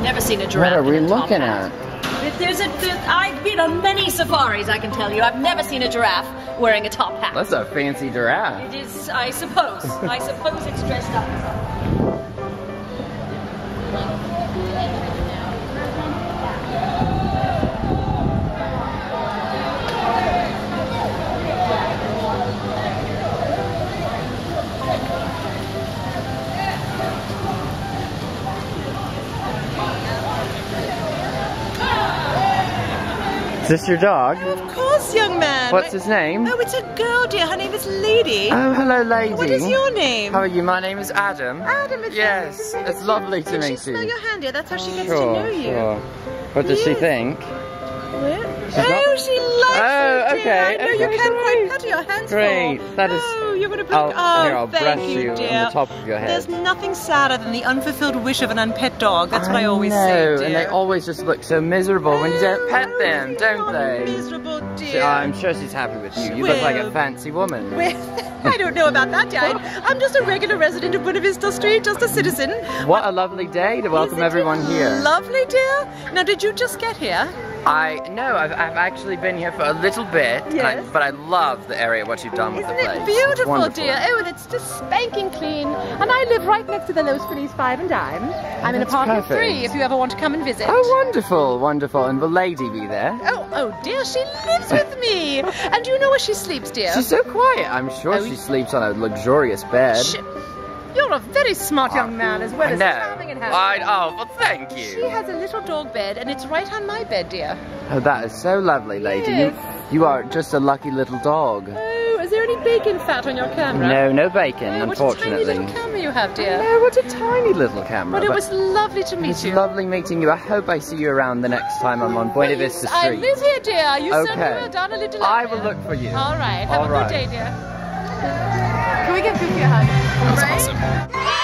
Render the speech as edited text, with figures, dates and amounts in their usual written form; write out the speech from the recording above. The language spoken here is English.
never seen a giraffe. What are we in a top looking hat. at? I've been on many safaris, I can tell you. I've never seen a giraffe wearing a top hat. That's a fancy giraffe. It is, I suppose. I suppose it's dressed up. Is this your dog? Oh, of course, young man. What's his name? Oh, it's a girl, dear. Her name is Lady. Oh, hello, lady. What is your name? How are you? My name is Adam. Adam, it's Yes, it's lovely to Did she meet smell you. your hand, dear? That's how she gets Sure, to know you. sure. What does she Yes. think? What? She's Oh, not- she likes Oh, you, dear. okay, I know you okay, can't quite great. put your hands Great, full. that is- Oh, you're going to put... I'll thank brush you dear. on the top of your head. There's nothing sadder than the unfulfilled wish of an unpet dog. That's what I always say, know, dear. and they always just look so miserable when you don't pet them, don't they? Miserable, dear. I'm sure she's happy with you. You look like a Well- fancy woman. Well, I don't know about that, dear. I'm just a regular resident of Buena Vista Street, just a citizen. What a lovely day to welcome Isn't it everyone here. Lovely, dear. Now, did you just get here? I've actually been here for a little bit, Yes. but I love the area, what you've done with Isn't the place. it It's beautiful, wonderful. dear? Oh, and it's just spanking clean. And I live right next to the Los Feliz 5 and Dime. I'm in That's apartment perfect. 3 if you ever want to come and visit. Oh, wonderful, wonderful. And will Lady be there? Oh, dear, she lives with me. And do you know where she sleeps, dear? She's so quiet. I'm sure Oh, she sleeps on a luxurious bed. Shh. You're a very smart young man as well I as know. charming and handsome. Oh, well, thank She you. has a little dog bed and it's right on my bed, dear. Oh, that is so lovely, Lady. Yes. You are just a lucky little dog. Oh, is there any bacon fat on your camera? No, no bacon, Oh, what a tiny unfortunately. little camera you have, dear. No, what a tiny little camera. But it was lovely to meet It's you. lovely meeting you. I hope I see you around the next time I'm on Buena Vista I Street. live here, dear. You Okay. certainly will, Donna the Dog Lady. I will look for you. All right. Have All a right. good day, dear. Can we get Goofy a hug? That's awesome.